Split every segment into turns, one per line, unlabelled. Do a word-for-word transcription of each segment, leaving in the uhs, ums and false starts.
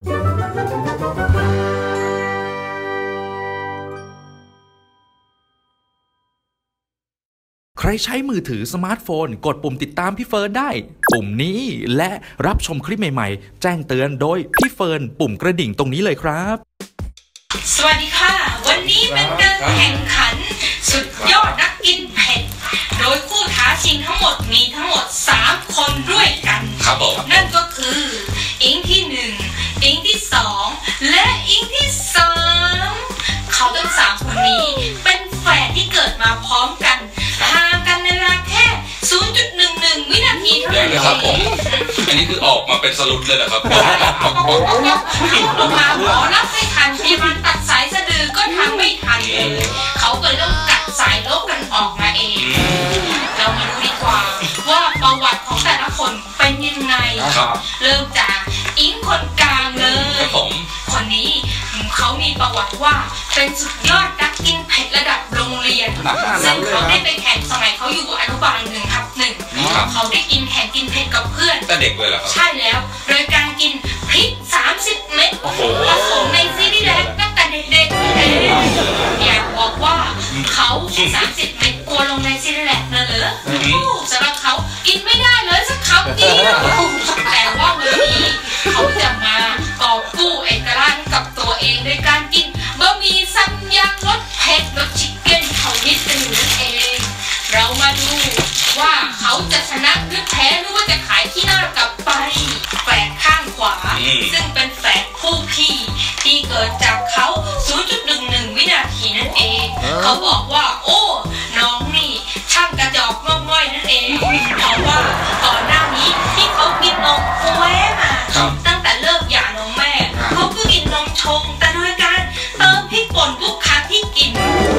ใครใช้มือถือสมาร์ทโฟนกดปุ่มติดตามพี่เฟิร์นได้ปุ่มนี้และรับชมคลิปใหม่ๆแจ้งเตือนโดยพี่เฟิร์นปุ่มกระดิ่งตรงนี้เลยครับ
สวัสดีค่ะวันนี้เป็นการแข่งขันสุดยอดนักกินเผ็ดโดยผู้ท้าชิงทั้งหมดมีทั้งหมดสามคนด้วยกัน
ครับผม
นั่นก็คืออิงที่หนึ่งอิงที่สองและอิงที่สามเขาทั้งสามคนนี้เป็นแฝดที่เกิดมาพร้อมกันห่างกันในเวลาแค่ ศูนย์จุดหนึ่งหนึ่ง วินาทีเท่านั้นเองครับผม
อันนี้คือออกมาเป็นสรุปเลยนะครับ
ออกมาหมอรับไม่ทันพยาบาลตัดสายสะดือก็ทำไม่ทันเขาก็เลยต้องกัดสายลบกันออกมาเองเรามาดูดีกว่าว่าประวัติของแต่ละคนเป็นยังไงเริ่มจากอิงคนกลางเลยคนนี้เขามีประวัติว่าเป็นสุดยอดนักกินเผ็ดระดับโรงเรียนซึ่งเขาได้ไปแข่งสมัยเขาอยู่อนุบาลหนึ่งทับหนึ่งเขาได้กินแข่งกินเผ็ดกับเพื่อน
แต่เด็กเลยเหรอครับ
ใช่แล้วโดยการกินพริกสามสิบเม็ดผสมในซีรีส์แรกตั้งแต่เด็กๆเองอยากบอกว่าเขาสามสิบเม็ดกลัวลงในซีรีส์แรกนะเหรอสำหรับเขากินไม่ได้เลยสักคำเดียวแต่ว่าวันนี้เขาจะมากอบกู้เอกลักษณ์กับตัวเองโดยการกินบะหมี่ซัมยังรสเผ็ดรสชิคเก้นเขานิดนึงนั่นเองเรามาดูว่าเขาจะชนะหรือแพ้หรือว่าจะขายขี้หน้ากลับไปแฝดข้างขวาซึ่งเป็นแฝดผู้พี่ที่เกิดจากเขา ศูนย์จุดหนึ่งหนึ่ง วินาทีนั่นเองเขาบอกว่าโอ้น้องนี่ช่างกระจอกงอกง่อยนั่นเองเพราะว่าก่อนหน้านี้ที่เขากินนมแว้มาตั้งแต่เลิกหย่านมแม่เขาก็กินนมชงแต่โดยการเติมพริกป่นทุกครั้งที่กิน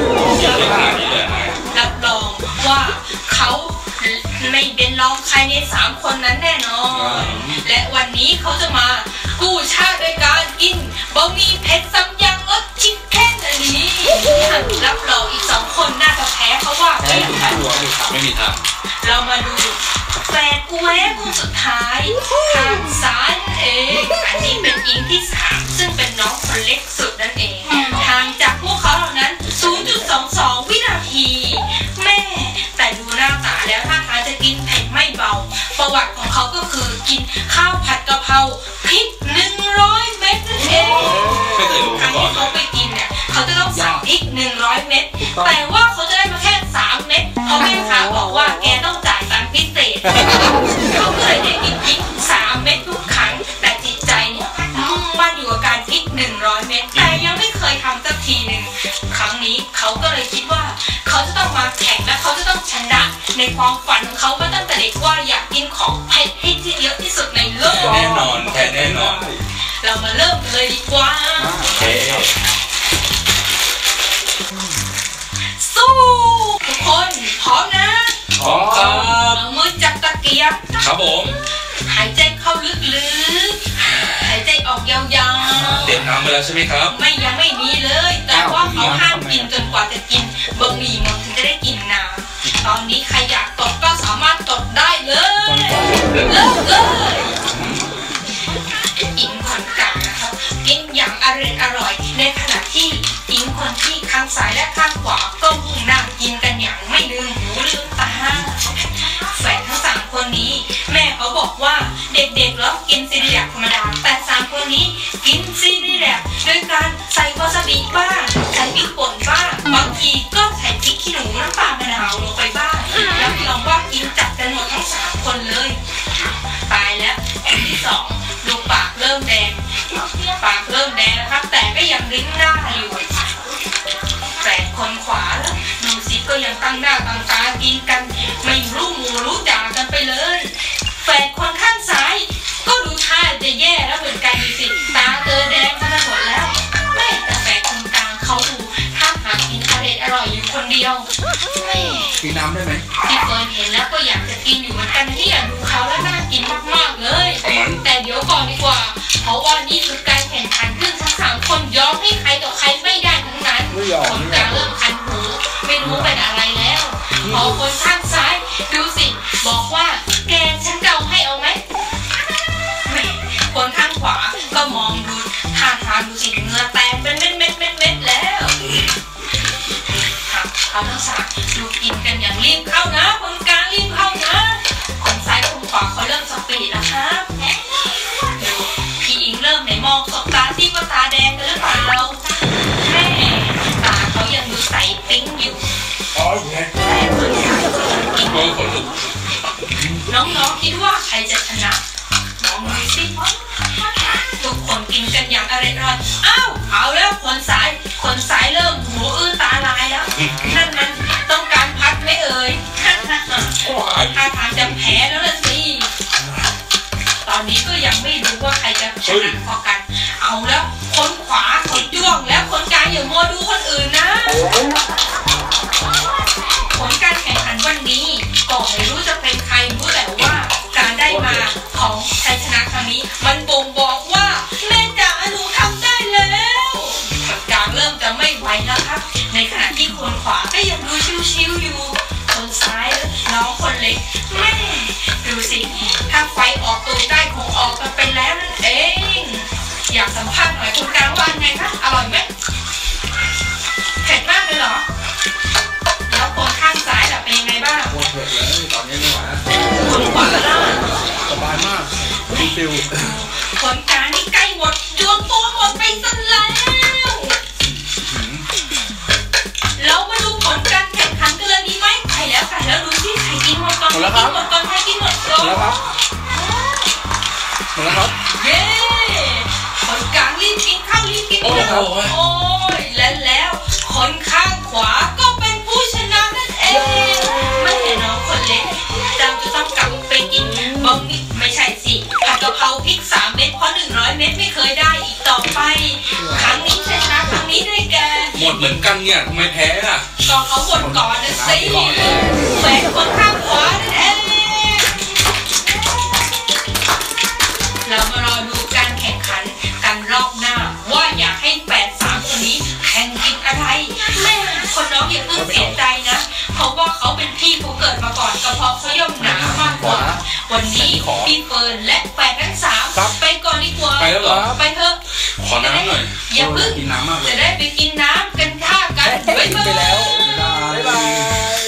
รับรองว่าเขาไม่เป็นรองใครในสามคนนั้นแน่นอนและวันนี้เขาจะมากู้ชาติโดยการกินบะหมี่เผ็ดซัมยังรสชิคเก้นอันนี้รับรองอีกสองคนน่าจะแพ้เขาว่าไม่มีทาง
ไม่มีทาง
เรามาดูแฝดกูแวะคนสุดท้ายทางซ้ายเองอันนี้เป็นอิงที่สามซึ่งเป็นน้องคนเล็กสุดนั่นเองทางจากพวกเขาเหล่านั้น ศูนย์จุดสองสอง วินาทีแม่แต่ดูหน้าตาแล้วท่าทางจะกินเผ็ดไม่เบาประวัติของเขาก็คือกินข้าวผัดกะเพราพริกหนึ่งร้อยเม็ดนั่นเองครั้งที่เขาไปกินเนี่ยเขาจะต้องสั่งพริกหนึ่งร้อยเม็ดแต่ว่าเขาจะได้มาแค่สามเม็ดเพราะแม่ค้าบอกว่าแกต้องจ่ายตังค์พิเศษเขาก็เลยได้กินพริกสามเม็ดทุกครั้งแต่จิตใจเนี่ยมุ่งมั่นอยู่กับการพริกหนึ่งร้อยเม็ดแต่ยังไม่เคยทำสักทีหนึ่งครั้งนี้เขาก็เลยคิดว่าเขาจะต้องมาแข่งและเขาจะต้องชนะในความฝันของเขามาตั้งแต่เด็กว่าอยากกินของเผ็ดให้ที่เยอะที่สุดในโลก
แน่นอนแค่แน่นอน
เรามาเริ่มเลยดีกว่าสู้ทุกคนพร้อมนะ
พร้อมครับ
เอามือจับตะเกียบ
ครับผม
หายใจเข้าลึกๆหายใจออกยาว
ๆเตรียมน้ำไปแล้วใช่ไหมครับ
ไม่ยังไม่มีเลยแต่ว่าเขาห้ามกินจนกว่าจะกินบะหมี่หมดถึงจะได้กินน้ำตอนนี้ใครอยากตดก็สามารถตดได้เลยเลิกเลยอิงคนกลางนะครับกินอย่างอร่อยอร่อยในขณะที่อิงคนที่ข้างซ้ายและข้างขวาก็มุ่งหน้ากินกันอย่างไม่ลืมหูลืมตาแฝดทั้งสามคนนี้แม่เขาบอกว่าเด็กๆแล้วกินซีรีส์ธรรมดาแต่สามคนนี้กินซีรีส์แบบโดยการใส่วาซาบิบ้างใส่พริกป่นบ้างบางทีก็ใส่พริกขี้หนูน้ำปลามะนาวลงไปบ้างรับรองว่ากินจัดกันหมดทั้งสามคนเลยตายแล้วอันที่สองดูปากเริ่มแดงปากเริ่มแดงนะครับแต่ก็ยังลิ้นหน้าอยู่แฝดคนขวาแล้วดูสิก็ยังตั้งหน้าตั้งตากินกันไม่รู้หมูรู้จ่ากันไปเลยแฝดคนข้างซ้ายก็ดูท่าจะแย่แล้วเหมือนกันดูสิตาเตอแดงกันหมดแล้วแม่แต่แฝดคนกลางเขาดูท่าหากินอร่อยอร่อยอยู่คนเดียวแม่
กินน้ำได้ไหม
ที่เฟิร์นเห็นแล้วก็อยากจะกินอยู่เหมือนกันที่อยากดูเขาแล้วน่ากินมากๆเลยแต่เดี๋ยวก่อนดีกว่าเพราะว่านี่คือการแข่งขันซึ่งทั้งสามคนยอมให้ใครต่อใครไม่ได้ทั้งนั้นคนกลางเริ่มคันหูไม่รู้เป็นอะไรแล้วพอคนข้างซ้ายดูสิบอกว่าแกฉันเกาให้เอาไหมคนข้างขวาก็ก็มองดูท่าทางดูสิเหงื่อแตกเป็นเม็ดเม็ดเม็ดเม็ดแล้วครับเขาทั้งสามดูกินกันอย่างรีบเข้านะคนกลางรีบเข้านะคนซ้ายคนขวาเขาเริ่มสปีดแล้วครับดูพี่อิงเริ่มไหนมองสบตาที่ว่าตาแดงกันหรือเปล่าแม่ตาเขายังดูใสปิ๊งอยู่น้องๆคิดว่าใครจะชนะมองดูสิทุกคนกินกันอย่างอร่อยๆอ้าวเอาแล้วคนซ้ายคนซ้ายเริ่มหูอื้อตาลายแล้วนั่นมันต้องการพักไม่เอ่ยท่าทางจะแพ้แล้วล่ะสิตอนนี้ก็ยังไม่รู้ว่าใครจะชนะพอกันเอาแล้วคนขวาคนจ้วงแล้วคนกลางอย่ามัวดูคนอื่นนะผลการแข่งขันวันนี้ก็ไม่รู้จะเป็นใครรู้แต่ว่าการได้มาของชัยชนะครั้งนี้มันบ่งบอกว่าแม่จ๋าหนูทำได้แล้วคนกลางเริ่มจะไม่ไหวแล้วครับในขณะที่คนขวาก็ยังดูชิวๆอยู่คนซ้ายน้องคนเล็กแม่ดูสิถ้าไฟออกตูดได้คงออกกันไปแล้วนั่นเองอยากสัมภาษณ์หน่อยคุณกลางว่าไงคะอร่อยไหมเผ็ดมากเลยเหรอแล้วคนข้างซ้ายล่ะเป็นยังไงบ้าง
โคตรเผ็ดเลยตอนนี้ไม่ไหว
คนขวาล่ะ
สบายมากฟิล
คนกลางนี่ใกล้หมดดวงตัวหมดไปซะแล้วเรามาดูผลการแข่งขันกันเลยดีไหมใครแล้วใครแล้วดูสิใครกินหมดก่อนใครกินหมดก่อนใครกินหมดก่อน
หมดแล้วครับหมดแล้วครับ
เย้คนกลางรีบกินข้าวรีบกินข้าวโอ้ยและแล้วคนข้างขวาก็เป็นผู้ชนะนั่นเองไม่เห็นน้องคนเล็กเราจะต้องกลับไปกินบะหมี่ไม่ใช่สิผัดกะเพราพริกสามเม็ดเพราะหนึ่งร้อยเม็ดไม่เคยได้อีกต่อไปครั้งนี้ชนะครั้งนี้ด้วยแก
หมดเหมือนกันเนี่ยทำไมแพ้ล่ะ
ก็เขาหมดก่อนนะสิแหวนคนข้างขวานั่นเองเรามารอดูการแข่งขันกันรอบหน้าว่าอยากให้แปดสามคนนี้แข่งกินอะไรแม่คนน้องอย่าเพิ่งเสียใจนะเพราะว่าเขาเป็นพี่เขาเกิดมาก่อนกระเพาะเขาย่อมหนามากกว่าวันนี้พี่เฟิร์นและแปดทั้งสามไปก่อนดีกว่า
ไปแล้วเหรอ
ไปเถอะ
ขอน้ำหน่อย
อย่าเพิ่งจะได้ไปกินน้ำกันท่ากันไปไปแล้วบ๊ายบาย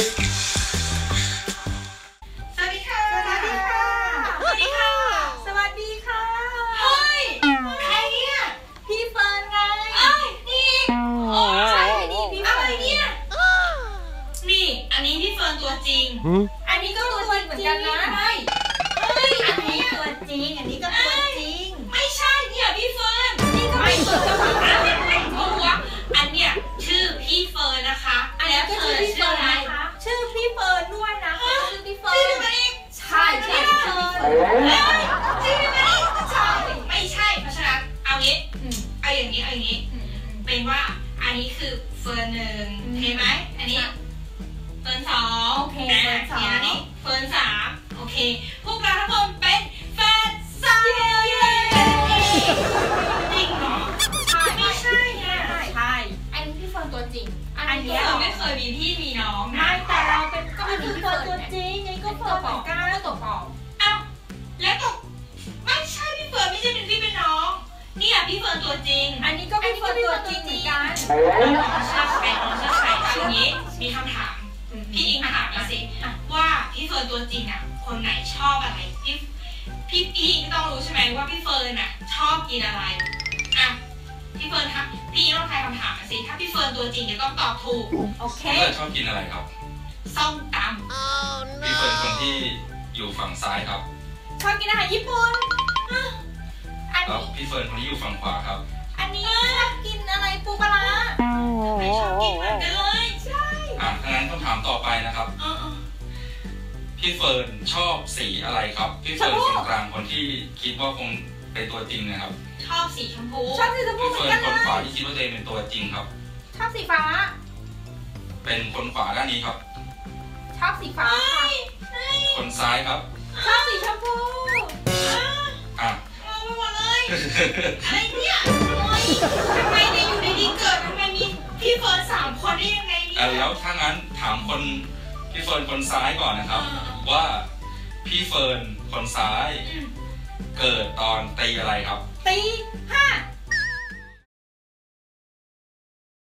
สวัสดีค่ะสวัสดีค่ะสวัสดีค่ะสวัสดีค่ะเฮ้ยใครเนี่ยพี่เฟิร์นไงเอ้ยนี่โอ้ใช่นี่พี่เฟิร์นเนี่ยนี่อันนี้พี่เฟิร์นตัวจริงอันนี้ก็ตัวจริงเหมือนกันนะเฮ้ยอันนี้ตัวจริงอันนี้ก็ตัวจริงไม่ใช่เนี่ยพี่เฟิร์นนี่ก็ไม่เฟิร์นก็มาเพราะว่าอันเนี้ยชื่อพี่เฟิร์นนะคะอันนี้ก็ชื่อพี่เฟิร์นนะคะชื่อพี่เฟิร์นด้วยนะชื่อพี่เฟิร์นชื่อมันเองใช่ใช่พี่เฟิร์นชื่อมันเองใช่ไม่ใช่เพราะฉะนั้นเอางี้เอาอย่างนี้เอาอย่างนี้เป็นว่าอันนี้คือเฟิร์นหนึ่งโอเคไหมอันนี้เฟิร์นสองโอเคเฟิร์นสองอันนี้เฟิร์นสามโอเคพวกเราทั้งหมดเป็นแฟนสาวจริงเหรอใช่ไม่ใช่เนี่ยใช่อันนี้พี่เฟิร์นตัวจริงอันนี้เราไม่เคยมีพี่มีน้องนะแต่เราเป็นก็เป็นพี่เฟิร์นตัวจริงไงก็เฟิร์นเหมือนกันก็ตัวปลอมอ้าวแล้วก็ไม่ใช่พี่เฟิร์นไม่ใช่เป็นพี่เป็นน้องเนี่ยพี่เฟิร์นตัวจริงอันนี้ก็พี่เฟิร์นตัวจริงเหมือนกันน้องชอบใครน้องชอบใครเอาอย่างนี้มีคำถามพี่อิงถามมาสิว่าพี่เฟิร์นตัวจริงอ่ะคนไหนชอบอะไรพี่พี่พี่อิงต้องรู้ใช่ไหมว่าพี่เฟิร์นอ่ะชอบกินอะไรอ่ะพี่เฟิร์นครับพี่อิงต้องทายคำถามมาสิถ้าพี่เฟิร์นตัวจริงเนี่ยต้องตอบถูกโอเค
พี่เฟิร์นชอบกินอะไรครับ
ส้มตำ
พี่เฟิร์นคนที่อยู่ฝั่งซ้ายครับ
ชอบกินอาหารญี่ปุ่น
อันนี้พี่เฟิร์นคนที่อยู่ฝั่งขวาครับ
อันนี้ชอบกินอะไรปูปลาไม่ชอบกินเหมือนกันเลยใช่
อ่ะงั้นคำถามต่อไปนะครับพี่เฟิร์นชอบสีอะไรครับพี่เฟิร์นคนกลางคนที่คิดว่าคงเป็นตัวจริงนะครับ
ชอบสีชมพูชอบสีชมพู
พี่เฟิร์นคนขวาที่คิดว่าตัวเองเป็นตัวจริงครับ
ชอบสีฟ้า
เป็นคนขวาด้านนี้ครับ
ชอบสีฟ้า
คนซ้ายครับ
ชอบสีชมพู
อ่ะ
เอาไปหมดเลยอะไรเนี่ยทำไมเนี่ยอยู่ดีๆเกิดทำไมมีพี่เฟิร์นสามคนได้ยังไงเนี่ย
แล้วถ้างั้นถามคนพี่เฟิร์นคนซ้ายก่อนนะครับว่าพี่เฟิร์นคนซ้ายเกิดตอนตีอะไรครับ
ตีห้า